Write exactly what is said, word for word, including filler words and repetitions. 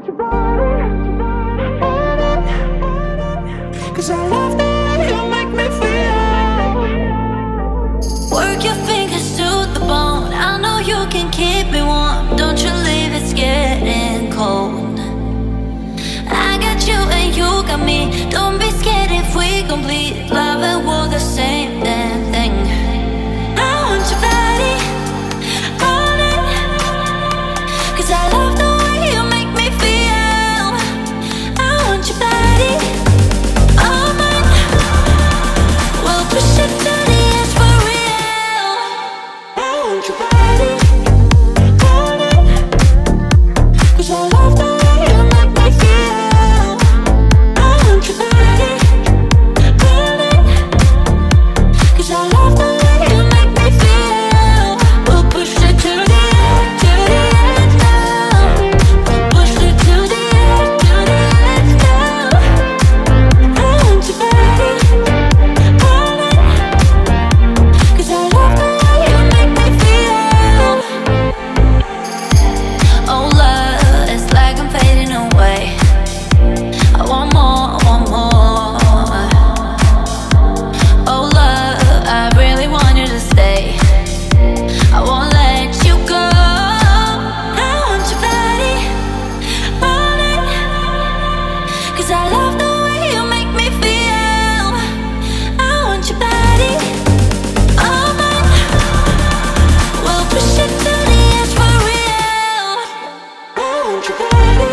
want your body, cause I love the way you make me feel. Work your fingers to the bone. I know you can keep me warm. Don't you leave, it's getting cold. I got you and you got me. Don't be scared if we complete love and we're the same damn thing. I want your body, on it, cause I love the way you make me feel. I want your body, all mine. We'll push it to the edge for real. I want your body, on it, cause I love the way you make me feel. I want your body, on it, cause I love the way you make me feel. We'll push it to the edge, to the edge now. We'll push it to the edge, to the edge now. I want your body, on it, cause I love the way you make me feel. Oh love, it's like I'm fading away. I want more, I want more. Oh love, I really want you to stay. I won't let you go. I want your body, on it, cause I love the way you make me feel. I want your body, all mine. We'll push it to the edge for real. I want your body,